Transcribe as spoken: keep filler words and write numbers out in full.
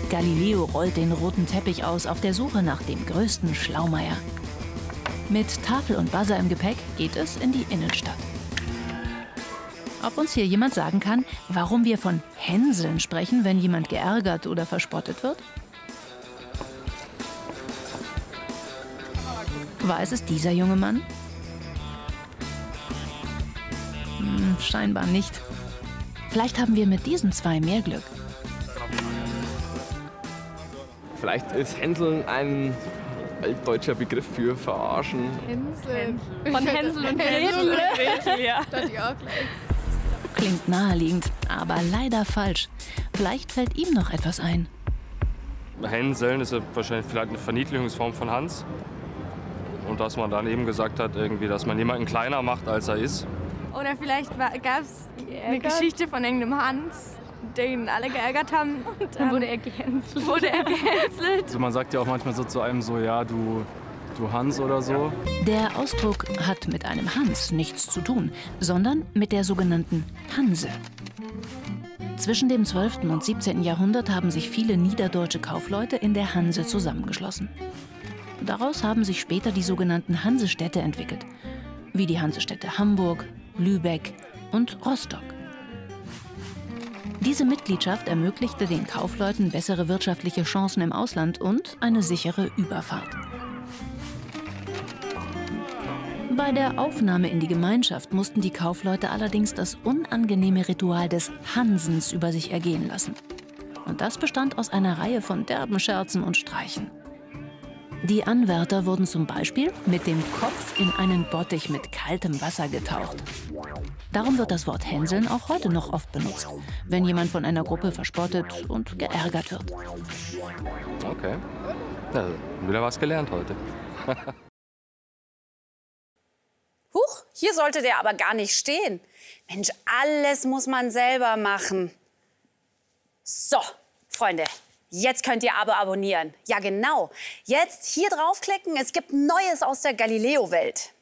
Galileo rollt den roten Teppich aus auf der Suche nach dem größten Schlaumeier. Mit Tafel und Buzzer im Gepäck geht es in die Innenstadt. Ob uns hier jemand sagen kann, warum wir von Hänseln sprechen, wenn jemand geärgert oder verspottet wird? War es dieser junge Mann? Hm, scheinbar nicht. Vielleicht haben wir mit diesen zwei mehr Glück. Vielleicht ist Hänseln ein altdeutscher Begriff für verarschen. Hänsel. Von Hänsel und Gretel. Gretel, ja. Das ich auch gleich. Klingt naheliegend, aber leider falsch. Vielleicht fällt ihm noch etwas ein. Hänseln ist ja wahrscheinlich vielleicht eine Verniedlichungsform von Hans. Und dass man dann eben gesagt hat, irgendwie, dass man jemanden kleiner macht, als er ist. Oder vielleicht gab es eine Geschichte von irgendeinem Hans, den alle geärgert haben. Und dann wurde er gehänselt. Wurde er gehänselt. Also man sagt ja auch manchmal so zu einem so, ja, du, du Hans oder so. Der Ausdruck hat mit einem Hans nichts zu tun, sondern mit der sogenannten Hanse. Zwischen dem zwölften und siebzehnten Jahrhundert haben sich viele niederdeutsche Kaufleute in der Hanse zusammengeschlossen. Daraus haben sich später die sogenannten Hansestädte entwickelt, wie die Hansestädte Hamburg, Lübeck und Rostock. Diese Mitgliedschaft ermöglichte den Kaufleuten bessere wirtschaftliche Chancen im Ausland und eine sichere Überfahrt. Bei der Aufnahme in die Gemeinschaft mussten die Kaufleute allerdings das unangenehme Ritual des Hansens über sich ergehen lassen. Und das bestand aus einer Reihe von derben Scherzen und Streichen. Die Anwärter wurden zum Beispiel mit dem Kopf in einen Bottich mit kaltem Wasser getaucht. Darum wird das Wort Hänseln auch heute noch oft benutzt, wenn jemand von einer Gruppe verspottet und geärgert wird. Okay. Ja, wieder was gelernt heute. Huch, hier sollte der aber gar nicht stehen. Mensch, alles muss man selber machen. So, Freunde, jetzt könnt ihr Abo abonnieren. Ja, genau. Jetzt hier draufklicken, es gibt Neues aus der Galileo-Welt.